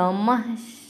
नमः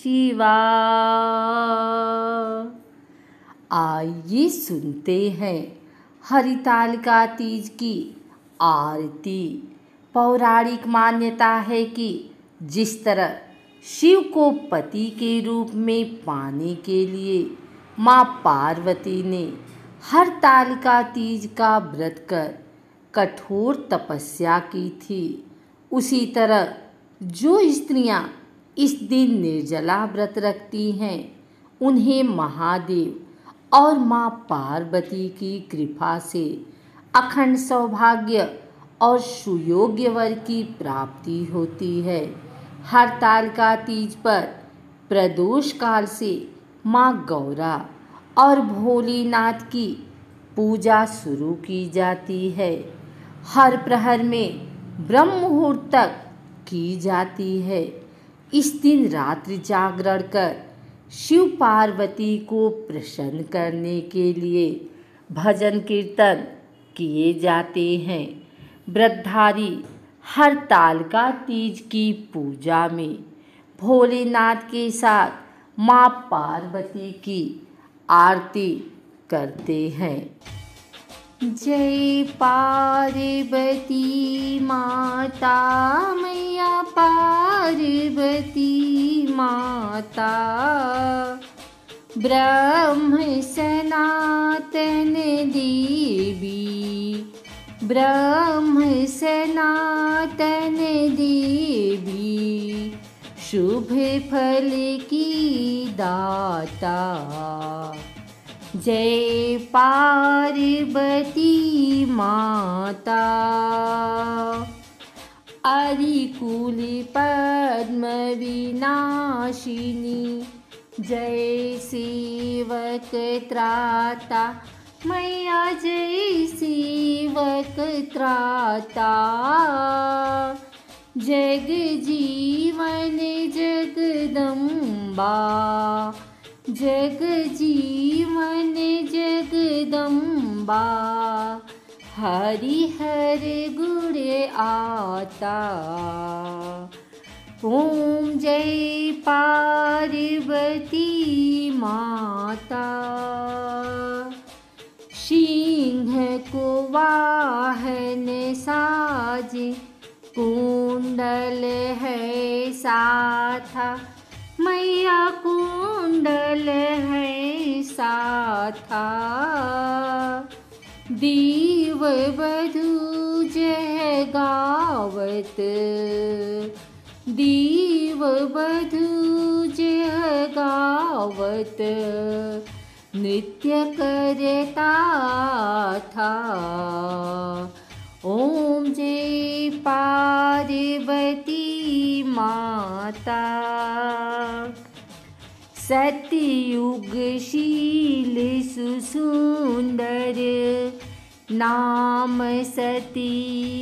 शिवाय। आइए सुनते हैं हरितालिका तीज की आरती। पौराणिक मान्यता है कि जिस तरह शिव को पति के रूप में पाने के लिए माँ पार्वती ने हरतालिका तीज का व्रत कर कठोर तपस्या की थी, उसी तरह जो स्त्रियां इस दिन निर्जला व्रत रखती हैं, उन्हें महादेव और माँ पार्वती की कृपा से अखंड सौभाग्य और सुयोग्य वर की प्राप्ति होती है। हरतालिका तीज पर प्रदोष काल से माँ गौरा और भोलेनाथ की पूजा शुरू की जाती है। हर प्रहर में ब्रह्म मुहूर्त तक की जाती है। इस दिन रात्रि जागरण कर शिव पार्वती को प्रसन्न करने के लिए भजन कीर्तन किए जाते हैं। व्रतधारी हरतालिका तीज की पूजा में भोलेनाथ के साथ माँ पार्वती की आरती करते हैं। जय पार्वती माता मैया पार्वती माता, ब्रह्म सनातन देवी, ब्रह्म सनातन देवी, शुभ फल की दाता। जय पार्वती माता। अरिकुल पद्म विनाशिनी, जय सेवक त्राता मैया, जय सेवक त्राता। जग जीवन जगदम्बा, जग जीवन जगदम्बा, हरिहर गुण आता। ओम जय पार्वती माता। सिंह को वाहन साजे, कुंडल है साथा मैया, कुंडल है साथा। देव वधू जय गावत, देव वधू जय गावत, नृत्य करता था। ओम जय पार्वती माता। सतयुगशील सुसुंदर, नाम सती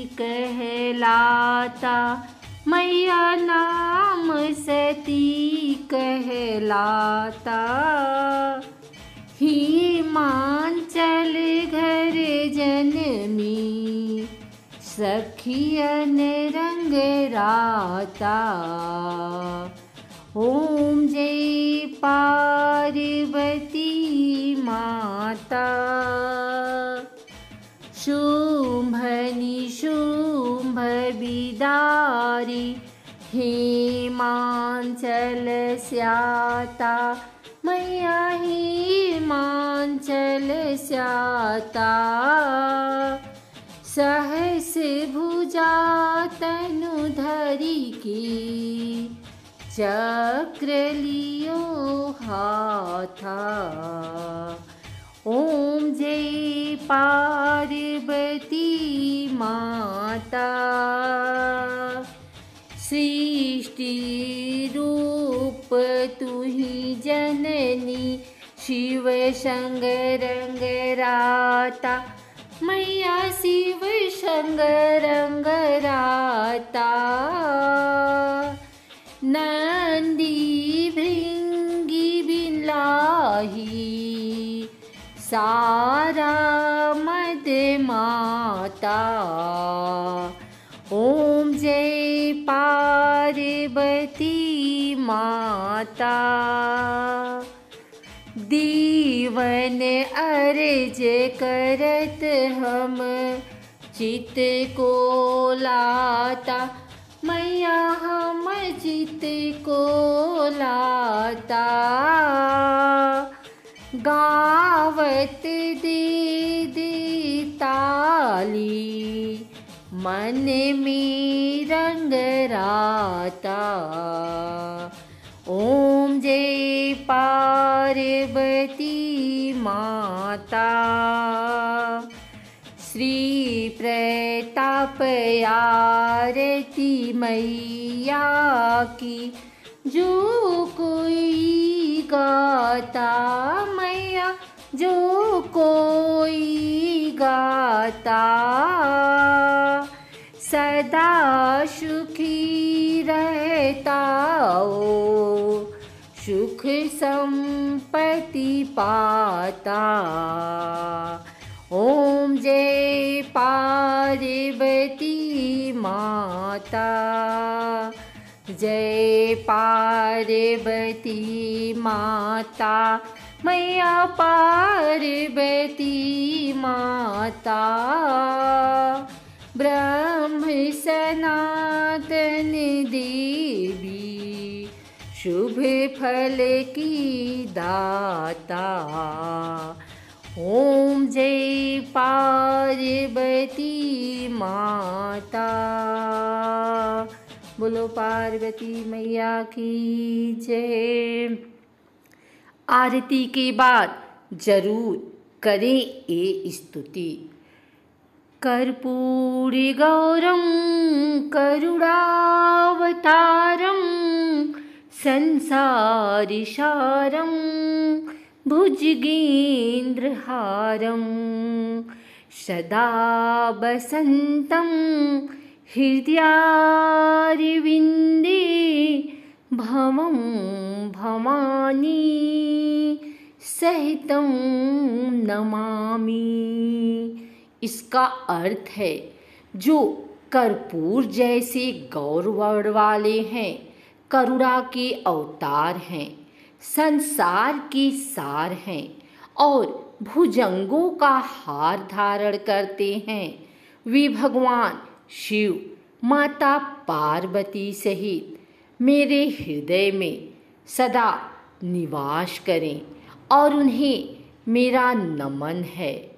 कहलाता मैया, नाम सती कहलाता। हिमांचल घर जनमी, सखियन रंग राता। ओम जय पार्वती माता। शुंभ निशुंभ बिदारी, हिमांचल स्याता मैया, हिमांचल स्याता। सहस भुजा तनु धरी की, चक्र लियो हाथा। ओम जय पार्वती माता। सृष्टि रूप तुही जननी, शिव संग रंग राता मैया, शिव संग रंग राता। नंदी भृंगी बिलाही, सारा मद माता। ओम जय पार्वती माता। दीवन अर्ज करत हम चित को लाता। मैया हम चित को लाता। गावत दीदी ताली मन में रंग राता। ओम जय पार्वती माता। श्री प्रताप आरती मैया की जो कोई गाता। मैया जो कोई गाता सदा सुखी रहता हो, सुख संपत्ति पाता। ओम जय पार्वती माता। जय पार्वती माता। मैया पार्वती माता। ब्रह्म सनातन देवी शुभ फल की दाता। ओम जय पार्वती माता। बोलो पार्वती मैया की जय। आरती के बाद जरूर करें ये स्तुति। कर्पूरी गौरम करुणावतारम संसारी सारम भुजगेन्द्रहारम सदा वसन्तं हृदयारविन्दे भवं भवानी सहितं नमामि। इसका अर्थ है जो कर्पूर जैसे गौरवर्ण वाले हैं, करुणा के अवतार हैं, संसार के सार हैं और भुजंगों का हार धारण करते हैं, वे भगवान शिव माता पार्वती सहित मेरे हृदय में सदा निवास करें और उन्हें मेरा नमन है।